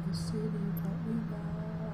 the city that we love.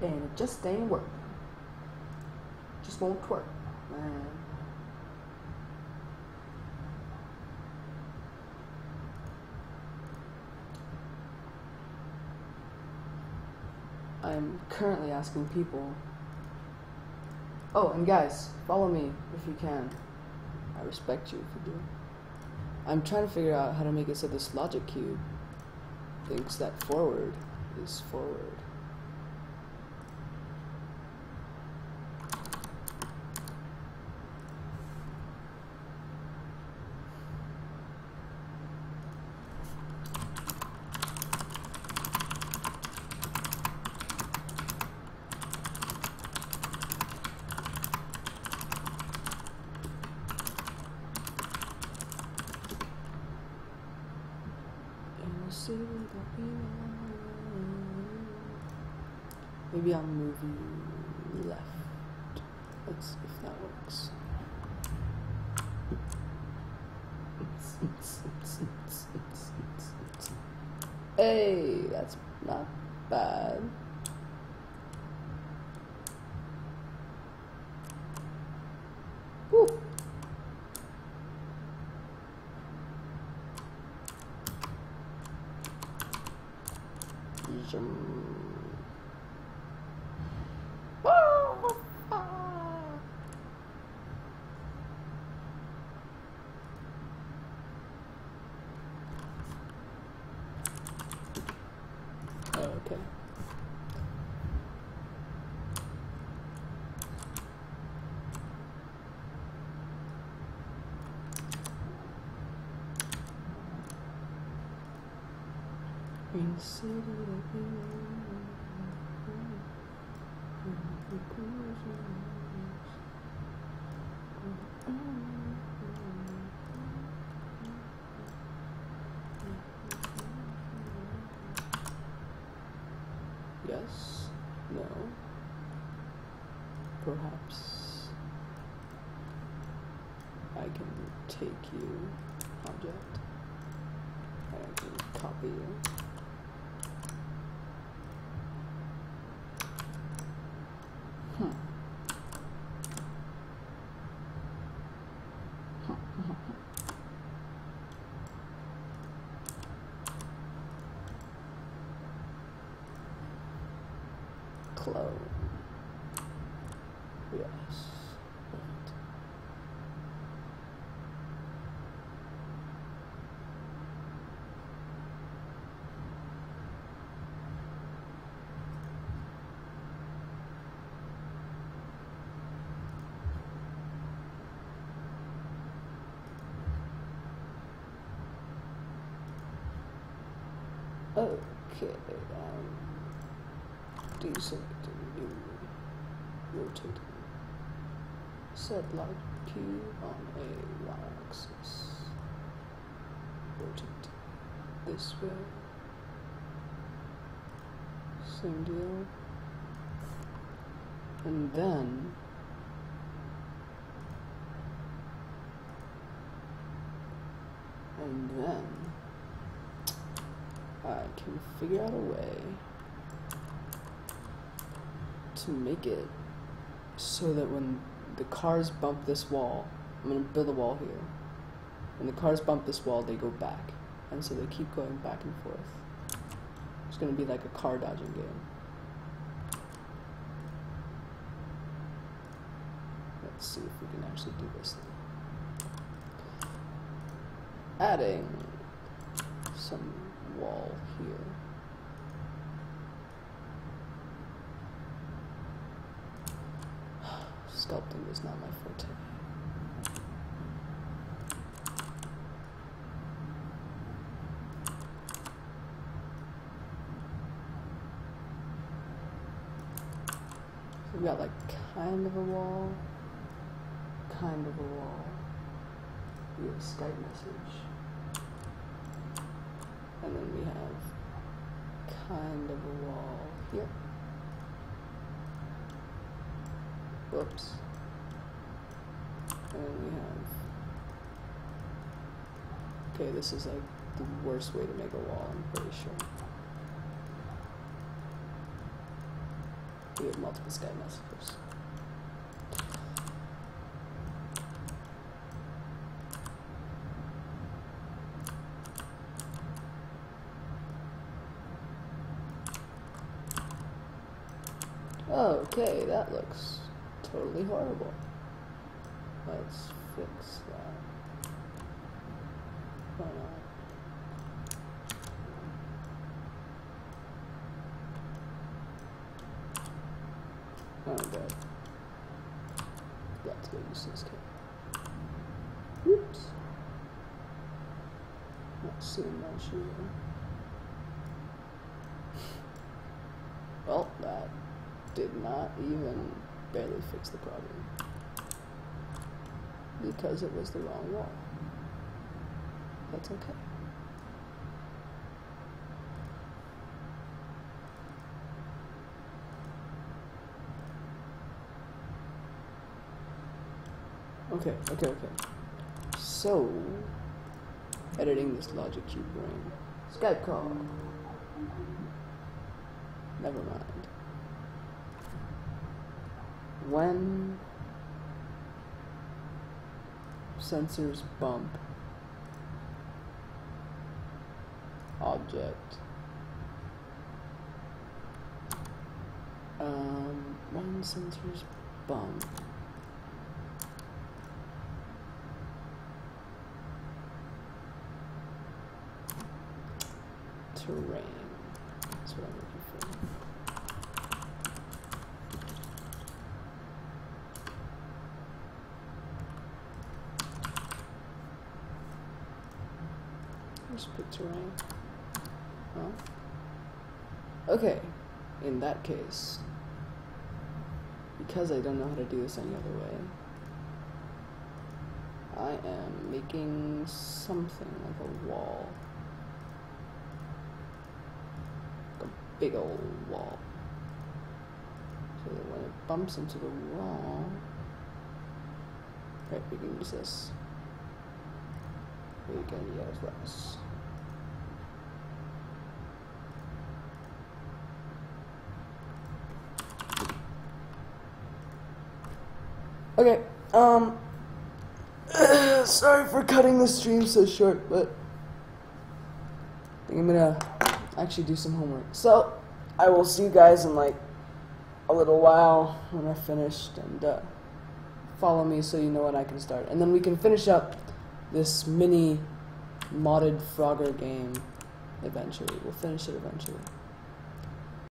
and it just ain't work. Just won't twerk, man. I'm currently asking people. Oh, and guys, follow me if you can. I respect you if you do. I'm trying to figure out how to make it so this logic cube thinks that forward is forward. Maybe I'll move you left. Let's see if that works. Hey, that's not bad. Woo. Okay. Green city that we yes, no, perhaps I can take you, object, and I can copy you. Clone. Yes. Okay, deselecting new, rotating, set light Q on a y-axis, rotate this way, same deal, and then I can figure out a way to make it so that when the cars bump this wall, I'm going to build a wall here. When the cars bump this wall, they go back. And so they keep going back and forth. It's going to be like a car dodging game. Let's see if we can actually do this thing. Adding some wall here. Sculpting is not my forte. So we got like kind of a wall, kind of a wall. We have a Skype message. And then we have kind of a wall here. Whoops. And then we have... Okay, this is like the worst way to make a wall, I'm pretty sure. We have multiple sky messengers. Okay, that looks totally horrible. Let's fix that. Why not? Oh god. Got to go use this kit. Whoops. Not seeing that shoe. Well, that did not even barely fix the problem. Because it was the wrong wall. That's okay. Okay. So, editing this logic cube brain. Skype call. Never mind. When sensors bump object, when sensors bump terrain, that's what I'm looking for. Just pick terrain. Well, okay, in that case, because I don't know how to do this any other way, I am making something like a wall. Like a big old wall. So that when it bumps into the wall, right, we can use this. We can use this. Okay, sorry for cutting the stream so short, but I think I'm gonna actually do some homework. So, I will see you guys in like a little while when I've finished, and follow me so you know when I can start. And then we can finish up this mini modded Frogger game eventually. We'll finish it eventually.